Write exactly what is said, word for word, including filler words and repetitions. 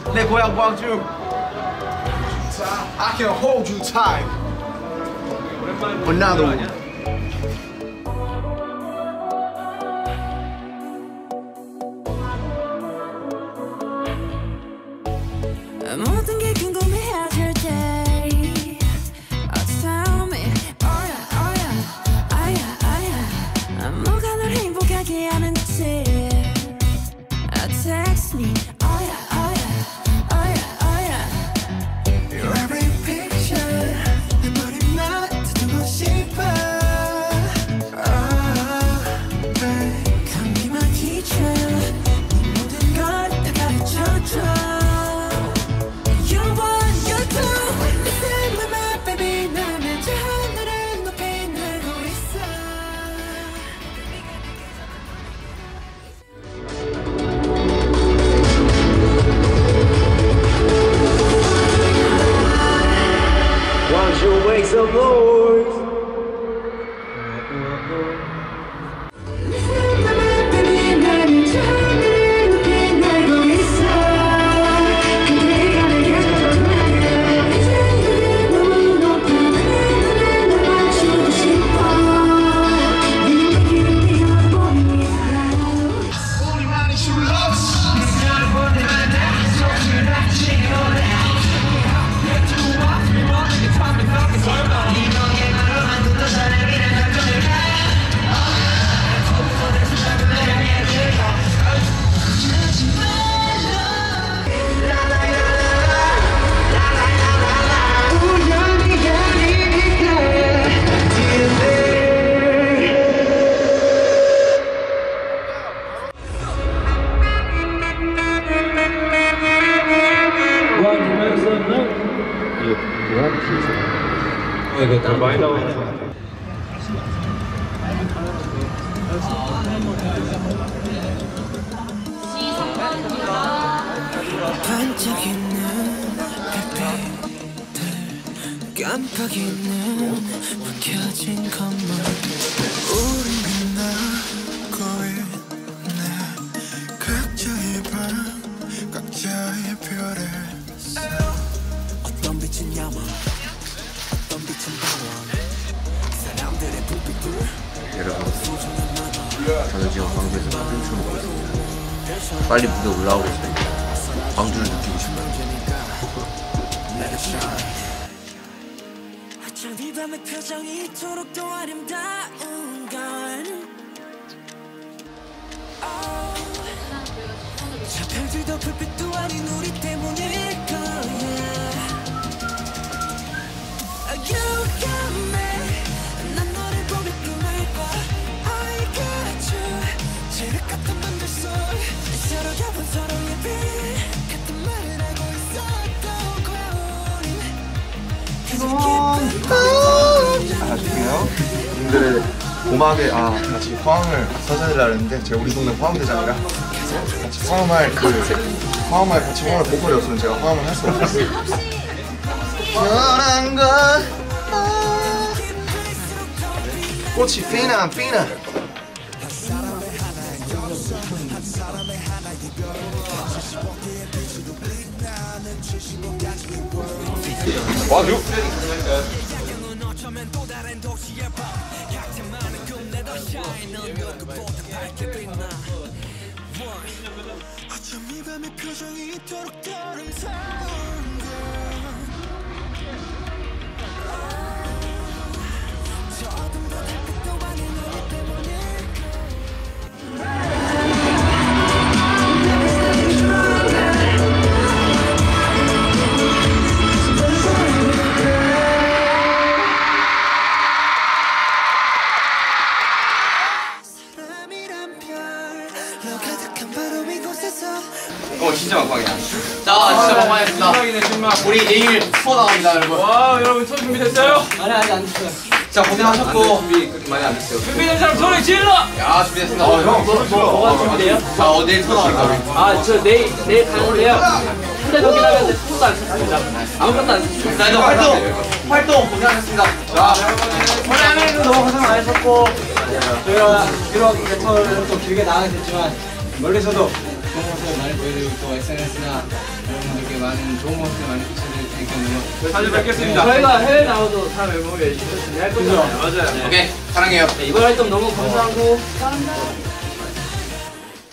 내 고향 광주. I can hold you tight. Another one. 모든 게 궁금해질 때 oh, tell me, oh yeah, oh yeah, oh yeah, oh yeah. 뭐가 널 행복하게 하는지 oh, text me, oh yeah, oh yeah, oh yeah, oh yeah. Your every picture 내 머리만 듣고 싶어. Oh, babe, 감기만 기쳐 네 모든 걸 다 가르쳐줘. Make some noise. 이거 다 많이 나오는 반짝이는 별빛들 깜빡이는 불 켜진 건물 우린 빛나고 있네. 각자의 방 각자의 별에 어떤 빛은 야망 어떤 빛은 방황 사람들의 불빛들. 여러분, 저는 지금 광주에서 사진 찍고 있습니다. 빨리 무대 올라오고 있습니다. 광주를 느끼고 싶어요. 어쩜 이 밤의 표정이 이토록 또 아름다운 건 저 별들도 불빛도 아닌 우리 때문일 거야. You got me. 난 너를 보며 꿈을 꿔. I got you. 칠흑 같은 밤들 속 서로 겹은 서로의 빛 같은 말을 하고 있었던 거야. 우린 아, 죄송해요. 분들의 고막에 아 같이 화음을 써드리려고 했는데 제가 우리 동네 화음대장이라 같이 화음할 그 화음할 같이 화음할 보컬이 없으면 제가 화음을 할 수 없어요. 변한 것 아, 꽃이 피나 피나. 와주. 어쩜 이 밤의 표정이 이토록 아름다운 저 어둠도 달빛도 아닌 우리 때문일까. 어 진짜 막방이야. 자, 진짜 막방했습니다. 신박이네 신박. 우리 내일 투어 나갑니다, 여러분. 와, 여러분 투어 준비됐어요? 아니, 아직 안 됐어요. 자, 고생하셨고. 준비 그렇게 많이 안 됐어요. 준비된 사람 소리 질러! 야, 준비됐습니다. 어, 형, 뭐, 뭐, 뭐가 준비돼요? 자, 어, 내일 투어 나갑니다, 우리. 아, 저 내일, 내일 가는데요. 한 달 더 기다렸는데 투도 안 썼습니다. 아무것도 안 썼습니다. 자, 일단 활동, 활동 고생하셨습니다. 자, 사장님도 너무 고생 많으셨고, 저희가 비록 이제 투어를 또 길게 나가게 됐지만, 멀리서도 좋은 모습을 많이 보여드리고 또 에스엔에스나 여러분들 많은 좋은 모습 많이 비춰줄 테니까 자주 뵙겠습니다. 저희가 해외 나와도 다음 앨범에 열심히 할 거잖아요. 맞아요. 네. 오케이 사랑해요. 네, 이번 활동 너무 감사하고 사랑합니다.